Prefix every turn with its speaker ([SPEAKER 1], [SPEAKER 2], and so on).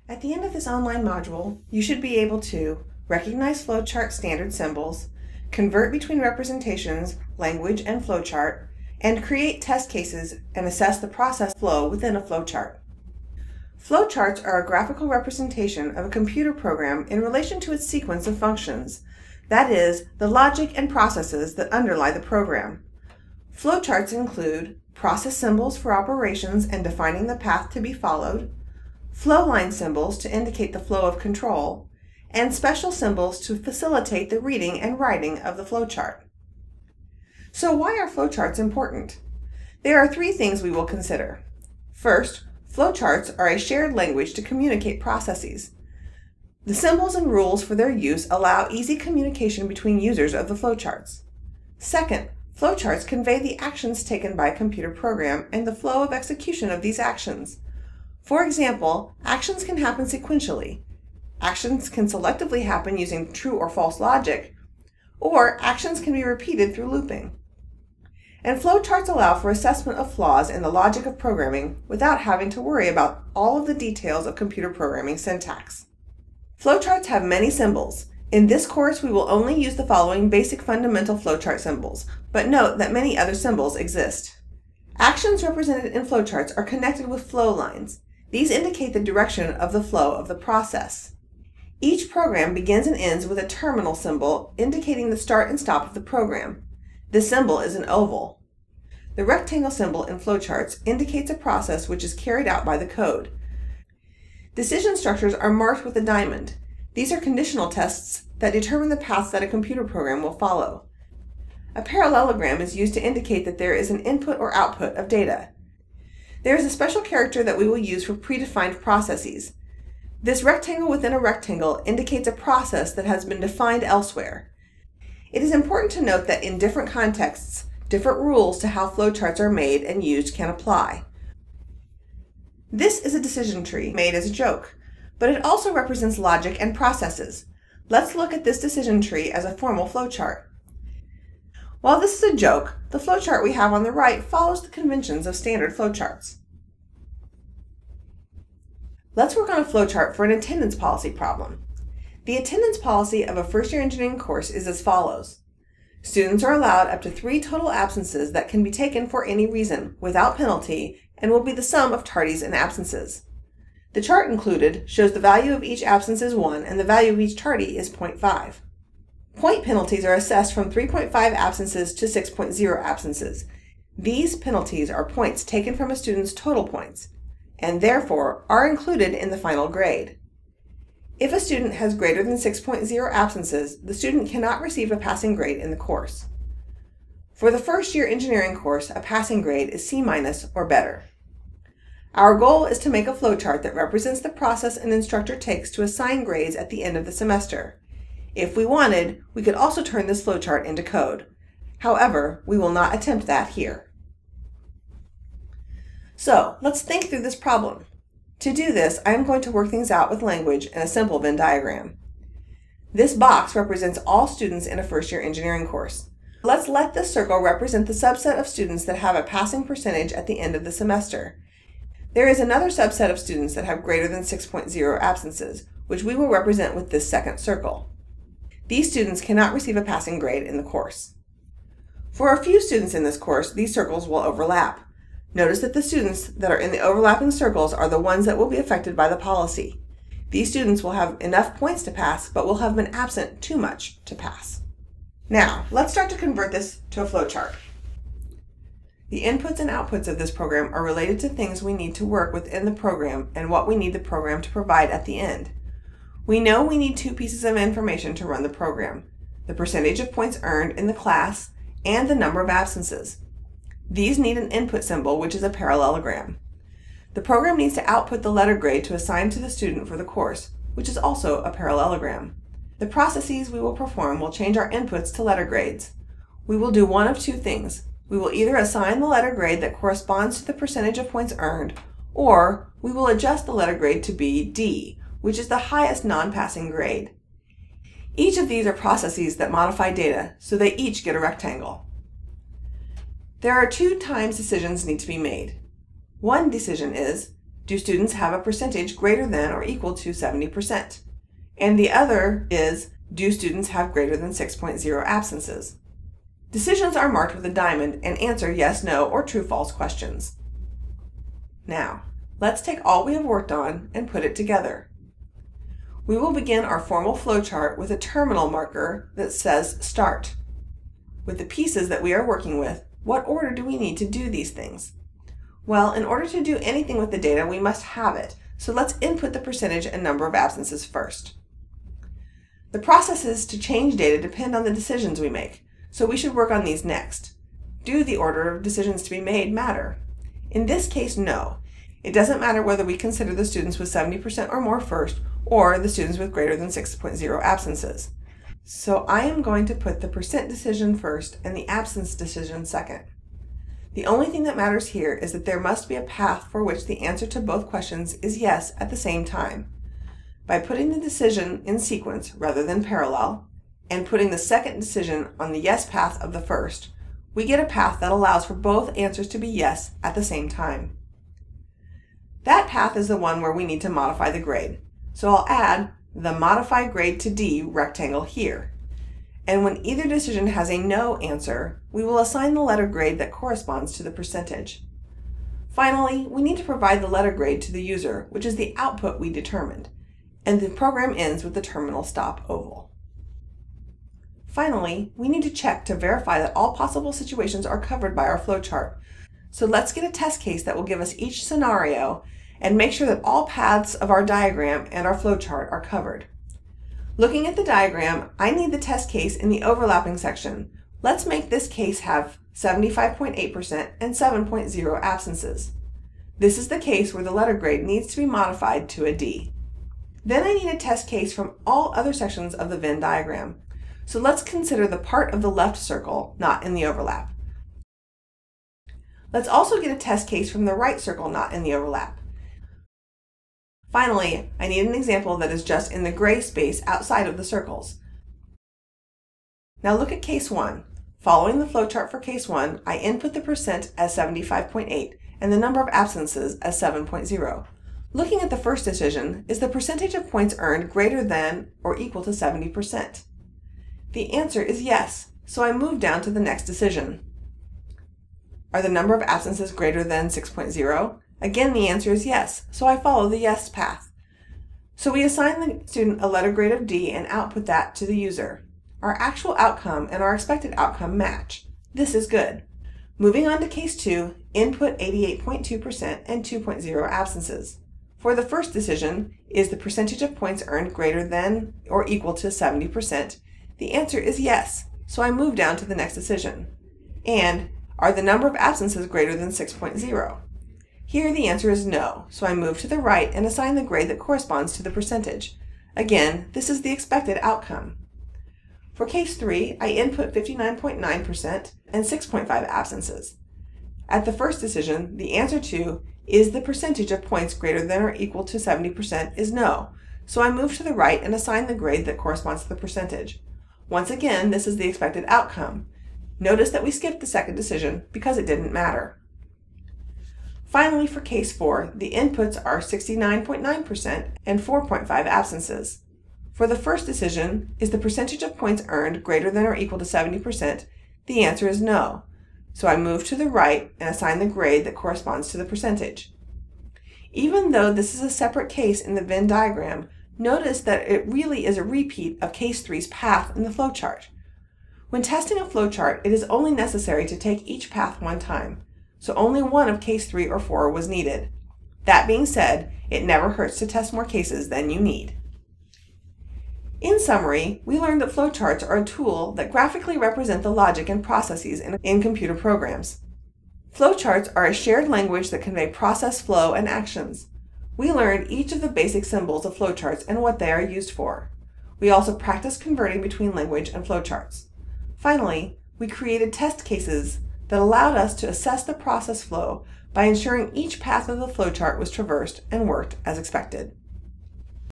[SPEAKER 1] At the end of this online module, you should be able to recognize flowchart standard symbols, convert between representations, language, and flowchart, and create test cases and assess the process flow within a flowchart. Flowcharts are a graphical representation of a computer program in relation to its sequence of functions, that is, the logic and processes that underlie the program. Flowcharts include process symbols for operations and defining the path to be followed, flow line symbols to indicate the flow of control, and special symbols to facilitate the reading and writing of the flowchart. So why are flowcharts important? There are three things we will consider. First, flowcharts are a shared language to communicate processes. The symbols and rules for their use allow easy communication between users of the flowcharts. Second, flowcharts convey the actions taken by a computer program and the flow of execution of these actions. For example, actions can happen sequentially. Actions can selectively happen using true or false logic, or actions can be repeated through looping. And flowcharts allow for assessment of flaws in the logic of programming without having to worry about all of the details of computer programming syntax. Flowcharts have many symbols. In this course, we will only use the following basic fundamental flowchart symbols, but note that many other symbols exist. Actions represented in flowcharts are connected with flow lines. These indicate the direction of the flow of the process. Each program begins and ends with a terminal symbol indicating the start and stop of the program. This symbol is an oval. The rectangle symbol in flowcharts indicates a process which is carried out by the code. Decision structures are marked with a diamond. These are conditional tests that determine the paths that a computer program will follow. A parallelogram is used to indicate that there is an input or output of data. There is a special character that we will use for predefined processes. This rectangle within a rectangle indicates a process that has been defined elsewhere. It is important to note that in different contexts, different rules to how flowcharts are made and used can apply. This is a decision tree made as a joke, but it also represents logic and processes. Let's look at this decision tree as a formal flowchart. While this is a joke, the flowchart we have on the right follows the conventions of standard flowcharts. Let's work on a flowchart for an attendance policy problem. The attendance policy of a first-year engineering course is as follows. Students are allowed up to 3 total absences that can be taken for any reason, without penalty, and will be the sum of tardies and absences. The chart included shows the value of each absence is 1 and the value of each tardy is 0.5. Point penalties are assessed from 3.5 absences to 6.0 absences. These penalties are points taken from a student's total points, and therefore are included in the final grade. If a student has greater than 6.0 absences, the student cannot receive a passing grade in the course. For the first-year engineering course, a passing grade is C- or better. Our goal is to make a flowchart that represents the process an instructor takes to assign grades at the end of the semester. If we wanted, we could also turn this flowchart into code. However, we will not attempt that here. So, let's think through this problem. To do this, I am going to work things out with language and a simple Venn diagram. This box represents all students in a first-year engineering course. Let's let this circle represent the subset of students that have a passing percentage at the end of the semester. There is another subset of students that have greater than 6.0 absences, which we will represent with this second circle. These students cannot receive a passing grade in the course. For a few students in this course, these circles will overlap. Notice that the students that are in the overlapping circles are the ones that will be affected by the policy. These students will have enough points to pass, but will have been absent too much to pass. Now, let's start to convert this to a flowchart. The inputs and outputs of this program are related to things we need to work within the program and what we need the program to provide at the end. We know we need 2 pieces of information to run the program: the percentage of points earned in the class and the number of absences. These need an input symbol, which is a parallelogram. The program needs to output the letter grade to assign to the student for the course, which is also a parallelogram. The processes we will perform will change our inputs to letter grades. We will do one of 2 things. We will either assign the letter grade that corresponds to the percentage of points earned, or we will adjust the letter grade to be D, which is the highest non-passing grade. Each of these are processes that modify data, so they each get a rectangle. There are 2 times decisions need to be made. One decision is, do students have a percentage greater than or equal to 70%? And the other is, do students have greater than 6.0 absences? Decisions are marked with a diamond and answer yes, no, or true-false questions. Now, let's take all we have worked on and put it together. We will begin our formal flowchart with a terminal marker that says Start. With the pieces that we are working with, what order do we need to do these things? Well, in order to do anything with the data, we must have it, so let's input the percentage and number of absences first. The processes to change data depend on the decisions we make, so we should work on these next. Do the order of decisions to be made matter? In this case, no. It doesn't matter whether we consider the students with 70% or more first, or the students with greater than 6.0 absences. So I am going to put the percent decision first and the absence decision second. The only thing that matters here is that there must be a path for which the answer to both questions is yes at the same time. By putting the decision in sequence rather than parallel, and putting the second decision on the yes path of the first, we get a path that allows for both answers to be yes at the same time. That path is the one where we need to modify the grade. So I'll add the Modify Grade to D rectangle here. And when either decision has a no answer, we will assign the letter grade that corresponds to the percentage. Finally, we need to provide the letter grade to the user, which is the output we determined. And the program ends with the terminal stop oval. Finally, we need to check to verify that all possible situations are covered by our flowchart. So let's get a test case that will give us each scenario and make sure that all paths of our diagram and our flowchart are covered. Looking at the diagram, I need the test case in the overlapping section. Let's make this case have 75.8% and 7.0 absences. This is the case where the letter grade needs to be modified to a D. Then I need a test case from all other sections of the Venn diagram. So let's consider the part of the left circle not in the overlap. Let's also get a test case from the right circle not in the overlap. Finally, I need an example that is just in the gray space outside of the circles. Now look at case 1. Following the flowchart for case 1, I input the percent as 75.8 and the number of absences as 7.0. Looking at the first decision, is the percentage of points earned greater than or equal to 70%? The answer is yes, so I move down to the next decision. Are the number of absences greater than 6.0? Again, the answer is yes, so I follow the yes path. So we assign the student a letter grade of D and output that to the user. Our actual outcome and our expected outcome match. This is good. Moving on to case 2, input 88.2% and 2.0 absences. For the first decision, is the percentage of points earned greater than or equal to 70%? The answer is yes, so I move down to the next decision. And are the number of absences greater than 6.0? Here the answer is no, so I move to the right and assign the grade that corresponds to the percentage. Again, this is the expected outcome. For case 3, I input 59.9% and 6.5 absences. At the first decision, the answer to is the percentage of points greater than or equal to 70% is no, so I move to the right and assign the grade that corresponds to the percentage. Once again, this is the expected outcome. Notice that we skipped the second decision because it didn't matter. Finally, for case 4, the inputs are 69.9% and 4.5 absences. For the first decision, is the percentage of points earned greater than or equal to 70%? The answer is no. So I move to the right and assign the grade that corresponds to the percentage. Even though this is a separate case in the Venn diagram, notice that it really is a repeat of case 3's path in the flowchart. When testing a flowchart, it is only necessary to take each path one time. So only one of case 3 or 4 was needed. That being said, it never hurts to test more cases than you need. In summary, we learned that flowcharts are a tool that graphically represent the logic and processes in computer programs. Flowcharts are a shared language that convey process flow and actions. We learned each of the basic symbols of flowcharts and what they are used for. We also practiced converting between language and flowcharts. Finally, we created test cases that allowed us to assess the process flow by ensuring each path of the flowchart was traversed and worked as expected.